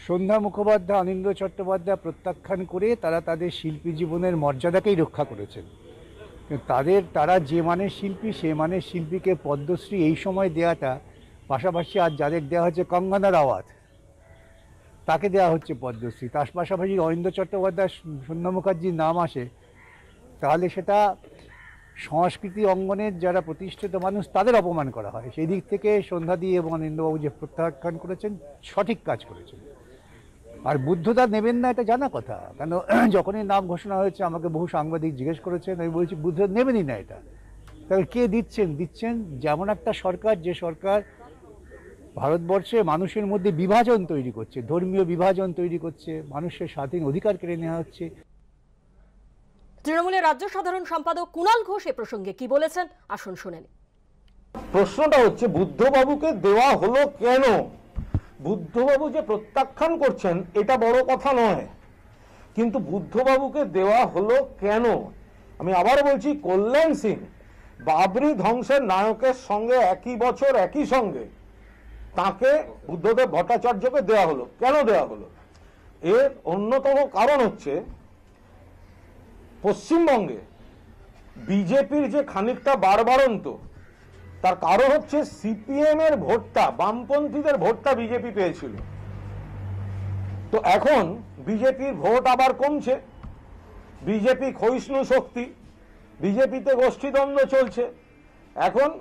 সন্ধ্যা মুখোপাধ্যায়, অনিন্দ্য চট্টোপাধ্যায় প্রত্যাখ্যান করে তারা তাদের শিল্পী জীবনের মর্যাদাকেই রক্ষা করেছেন। তারা যে মানের শিল্পী, সে মানের শিল্পীকে পদ্মশ্রী এই সময় দেওয়াটা, পাশাপাশি আর যাদের দেওয়া হচ্ছে কঙ্গনা রাওয়াত, তাকে দেওয়া হচ্ছে পদ্মশ্রী, তার পাশাপাশি অনিন্দ্য চট্টোপাধ্যায়, সন্ধ্যা মুখার্জির নাম আসে, তাহলে সেটা সংস্কৃতি অঙ্গনের যারা প্রতিষ্ঠিত মানুষ তাদের অপমান করা হয়। সেই দিক থেকে সন্ধ্যাদি এবং অনিন্দ্যবাবু যে প্রত্যাখ্যান করেছেন, সঠিক কাজ করেছেন। আর বুদ্ধদা নেবেন না এটা জানা কথা, কেন যখনই নাম ঘোষণা হয়েছে আমাকে বহু সাংবাদিক জিজ্ঞেস করেছেন, আমি বলছি বুদ্ধদা নেবেনই না এটা। তাহলে কে দিচ্ছেন যেমন একটা সরকার, যে সরকার ভারতবর্ষে মানুষের মধ্যে বিভাজন তৈরি করছে, ধর্মীয় বিভাজন তৈরি করছে, মানুষের স্বাধীন অধিকার কেড়ে নেওয়া হচ্ছে। তৃণমূলের রাজ্য সাধারণ সম্পাদক কুণাল ঘোষ এ প্রসঙ্গে কি বলেছেন, আসুন শুনে নিন। প্রশ্নটা হচ্ছে বুদ্ধবাবুকে দেওয়া হলো কেন? বুদ্ধবাবু যে প্রত্যাখ্যান করছেন এটা বড় কথা নয়, কিন্তু বুদ্ধবাবুকে দেওয়া হলো কেন? আমি আবার বলছি, কল্যাণ সিং বাবরি ধ্বংসের নায়কের সঙ্গে একই বছর একই সঙ্গে তাকে বুদ্ধদেব ভট্টাচার্যকে দেওয়া হলো। কেন দেওয়া হলো? এর অন্যতম কারণ হচ্ছে পশ্চিমবঙ্গে বিজেপির যে খানিকটা বাড়বাড়ন্ত, তার কারণ হচ্ছে সিপিএম এর ভোটটা, বামপন্থীদের ভোটটা বিজেপি পেয়েছিল। তো এখন বিজেপির ভোট আবার কমছে, বিজেপি ক্ষয়িষ্ণু শক্তি, বিজেপিতে গোষ্ঠীদ্বন্দ্ব চলছে। এখন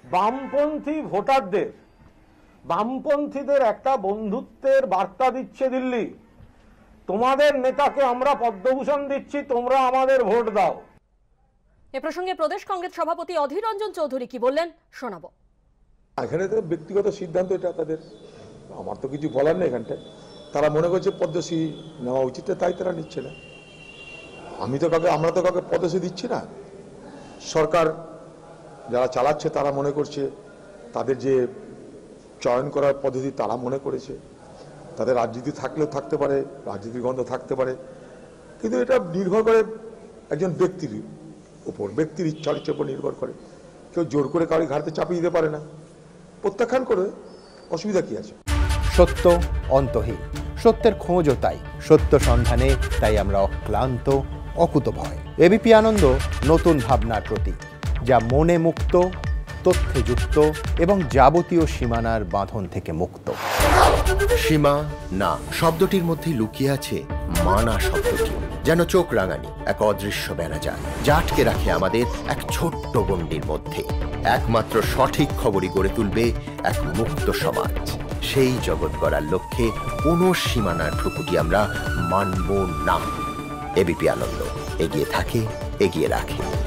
বামপন্থীদের একটা বন্ধুত্বের বার্তা দিচ্ছে দিল্লি, তোমাদের নেতাকে আমরা পদ্মভূষণ দিচ্ছি, তোমরা আমাদের ভোট দাও। এ প্রসঙ্গে প্রদেশ কংগ্রেস সভাপতি অধীর রঞ্জন চৌধুরী কি বললেন শোনাবো। এখানে তো ব্যক্তিগত সিদ্ধান্ত, এটা তাদের, আমার তো কিছু বলার নেই। এখানটায় তারা মনে করছে পদ্মশ্রী নেওয়া উচিত, তাই তারা নিচ্ছে না। আমরা তো কাউকে পদ্মশ্রী দিচ্ছি না। সরকার যারা চালাচ্ছে তারা মনে করছে, তাদের যে চয়ন করার পদ্ধতি তারা মনে করেছে, তাদের রাজনীতি থাকলেও থাকতে পারে, রাজনীতির গন্ধ থাকতে পারে, কিন্তু এটা নির্ভর করে একজন ব্যক্তির উপর, ব্যক্তির ইচ্ছার উপর নির্ভর করে। কেউ জোর করে কারো ঘাড়তে চাপিয়ে দিতে পারে না। প্রত্যাখ্যান করে অসুবিধা কি আছে? সত্য অন্তহীন, সত্যের খোঁজও তাই, সত্য সন্ধানে তাই আমরা অক্লান্ত, অকুতভয়। এবিপি আনন্দ নতুন ভাবনার প্রতীক, যা মনে মুক্ত, তথ্যে যুক্ত এবং যাবতীয় সীমানার বাঁধন থেকে মুক্ত। সীমা না শব্দটির মধ্যে লুকিয়ে আছে মানা শব্দটি, যেন চোখ রাঙানি এক অদৃশ্য বেড়াজাল, যা আটকে রাখে আমাদের এক ছোট্ট গণ্ডির মধ্যে। একমাত্র সঠিক খবরই গড়ে তুলবে এক মুক্ত সমাজ। সেই জগৎ গড়ার লক্ষ্যে কোনো সীমানার ঠুকুটি আমরা মানব না। এবিপি আনন্দ এগিয়ে থাকে, এগিয়ে রাখে।